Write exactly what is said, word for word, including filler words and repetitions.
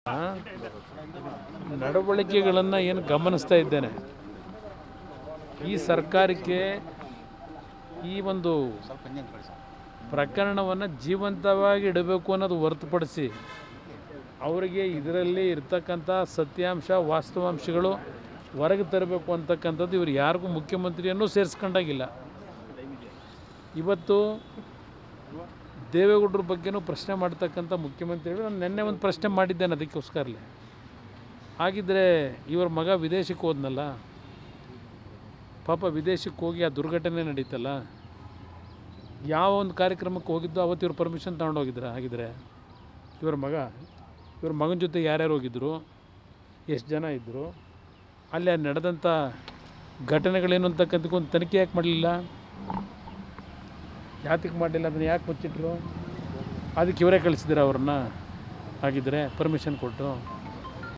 ನಡವಳಿಕೆಗಳನ್ನು ಏನು ಗಮನಿಸ್ತಾ ಇದ್ದೇನೆ. ಈ ಸರ್ಕಾರಕ್ಕೆ ಈ ಒಂದು ಪ್ರಕರಣವನ್ನು ಜೀವಂತವಾಗಿ ಇಡಬೇಕು ಅನ್ನೋದು ಹೊರತುಪಡಿಸಿ ಅವರಿಗೆ ಇದರಲ್ಲಿ ಇರ್ತಕ್ಕಂಥ ಸತ್ಯಾಂಶ ವಾಸ್ತವಾಂಶಗಳು ಹೊರಗೆ ತರಬೇಕು ಅಂತಕ್ಕಂಥದ್ದು ಇವರು ಯಾರಿಗೂ ಮುಖ್ಯಮಂತ್ರಿಯನ್ನು ಸೇರಿಸ್ಕೊಂಡಾಗಿಲ್ಲ. ಇವತ್ತು ದೇವೇಗೌಡರ ಬಗ್ಗೆನೂ ಪ್ರಶ್ನೆ ಮಾಡ್ತಕ್ಕಂಥ ಮುಖ್ಯಮಂತ್ರಿಗಳು ನಾನು ನಿನ್ನೆ ಒಂದು ಪ್ರಶ್ನೆ ಮಾಡಿದ್ದೇನೆ ಅದಕ್ಕೋಸ್ಕರಲೇ. ಹಾಗಿದ್ದರೆ ಇವರ ಮಗ ವಿದೇಶಕ್ಕೆ ಹೋದ್ನಲ್ಲ, ಪಾಪ ವಿದೇಶಕ್ಕೆ ಹೋಗಿ ಆ ದುರ್ಘಟನೆ ನಡೀತಲ್ಲ, ಯಾವ ಒಂದು ಕಾರ್ಯಕ್ರಮಕ್ಕೆ ಹೋಗಿದ್ದು ಅವತ್ತು ಇವ್ರು ಪರ್ಮಿಷನ್ ತೊಗೊಂಡೋಗಿದ್ರ? ಹಾಗಿದ್ರೆ ಇವರ ಮಗ ಇವ್ರ ಮಗನ ಜೊತೆ ಯಾರ್ಯಾರು ಹೋಗಿದ್ದರು, ಎಷ್ಟು ಜನ ಇದ್ದರು, ಅಲ್ಲಿ ನಡೆದಂಥ ಘಟನೆಗಳೇನು ಅಂತಕ್ಕಂಥಕ್ಕೆ ಒಂದು ತನಿಖೆ ಯಾಕೆ ಮಾಡಲಿಲ್ಲ? ಯಾತಕ್ಕೆ ಮಾಡಲಿಲ್ಲ? ಅದನ್ನು ಯಾಕೆ ಮುಚ್ಚಿಟ್ರು? ಅದಕ್ಕೆ ಇವರೇ ಕಳಿಸಿದ್ರೆ ಅವ್ರನ್ನ? ಹಾಗಿದ್ರೆ ಪರ್ಮಿಷನ್ ಕೊಟ್ಟು